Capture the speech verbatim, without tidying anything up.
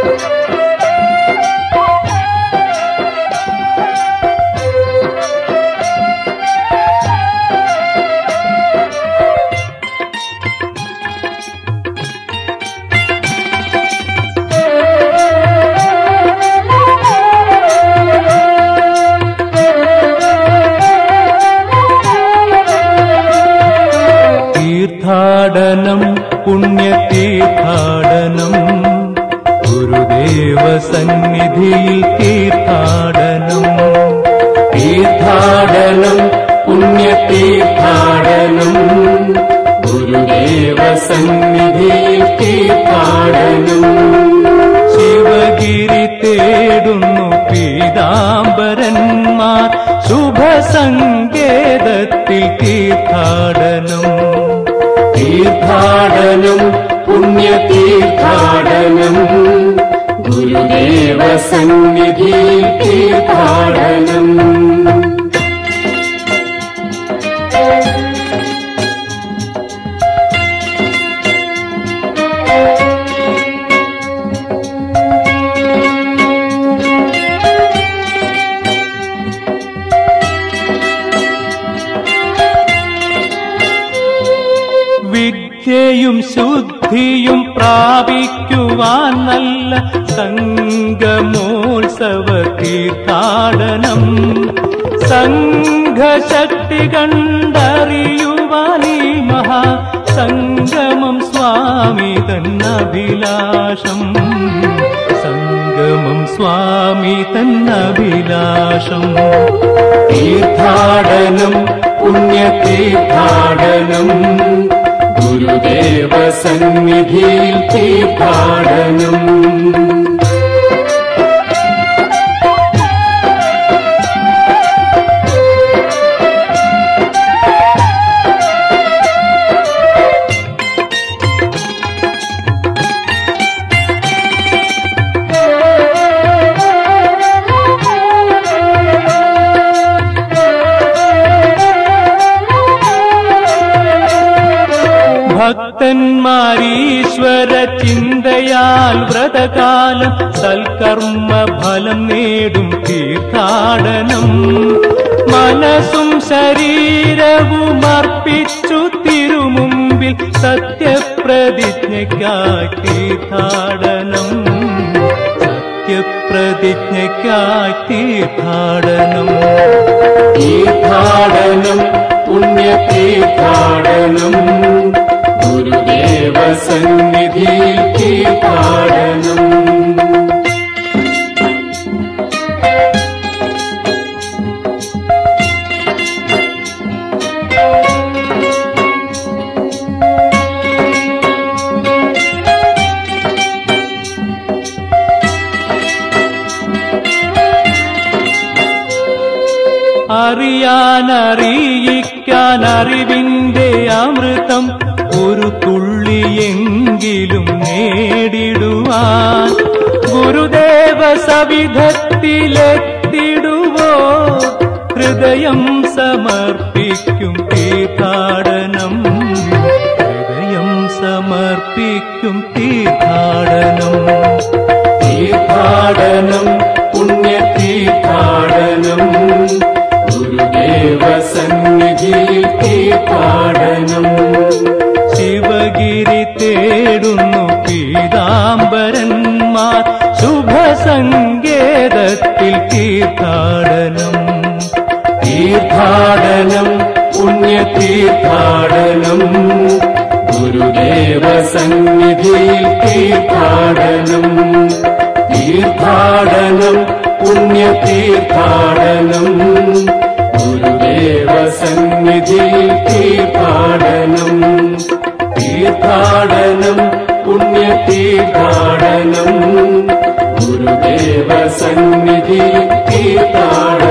തീർത്ഥാടനം പുണ്യതീർത്ഥാടനം ഗുരുദേവ സന്നിധിയിൽ തീർത്ഥാടനം. തീർത്ഥാടനം പുണ്യതീർത്ഥാടനം ഗുരുദേവ സന്നിധിയിൽ തീർത്ഥാടനം. ശിവഗിരി തേടുന്നു പീതാംബരന്മാർ ശുഭസങ്കേതത്തിൽ തീർത്ഥാടനം. തീർത്ഥാടനം പുണ്യതീർത്ഥാടനം ഗുരുദേവ സന്നിധിയിൽ തീർത്ഥാടനം. വിദ്യയും ശുദ്ധിയും പ്രാപിക്കുവാൻ നല്ല സംഗമോത്സവ തീർത്ഥാടനം. സംഘശക്തി കണ്ടറിയുവാൻ ഈ മഹാസംഗമം സ്വാമി തന്നഭിലാഷം. സംഗമം സ്വാമി തന്നഭിലാഷം. തീർത്ഥാടനം പുണ്യതീർത്ഥാടനം ഗുരുദേവ സന്നിധിയിൽ തീർത്ഥാടനം. ഭക്തന്മാരീശ്വര ചിന്തയാൽ വ്രതകാലം സൽക്കർമ്മ ഫലം നേടും തീർത്ഥാടനം. മനസ്സും ശരീരവും അർപ്പിച്ചു തിരുമുമ്പിൽ സത്യപ്രതിജ്ഞയ്ക്കായി തീർത്ഥാടനം. സത്യപ്രതിജ്ഞയ്ക്കായി തീർത്ഥാടനം. തീർത്ഥാടനം പുണ്യതീർത്ഥാടനം ഗുരുദേവ സന്നിധിയിൽ തീർത്ഥാടനം. അറിയാനറിയിക്കാൻ അറിവിന്റെ അമൃതം ഒരു തുള്ളിയെങ്കിലും നേടിടുവാൻ ഗുരുദേവ സവിധത്തിലെത്തിടുവോ ഹൃദയം സമർപ്പിക്കും തീർത്ഥാടനം. ഹൃദയം സമർപ്പിക്കും തീർത്ഥാടനം. തീർത്ഥാടനം പുണ്യതീർത്ഥാടനം ഗുരുദേവ സന്നിധിയിൽ തീർത്ഥാടനം. ശിവഗിരി തേടുന്നു പീതാംബരന്മാർ ശുഭസങ്കേതത്തിൽ തീർത്ഥാടനം. തീർത്ഥാടനം പുണ്യതീർത്ഥാടനം ഗുരുദേവ സന്നിധിയിൽ തീർത്ഥാടനം. തീർത്ഥാടനം പുണ്യതീർത്ഥാടനം ഗുരുദേവ സന്നിധിയിൽ തീർത്ഥാടനം. തീർത്ഥാടനം പുണ്യതീർത്ഥാടനം ഗുരുദേവ സന്നിധിയിൽ തീർത്ഥാടനം.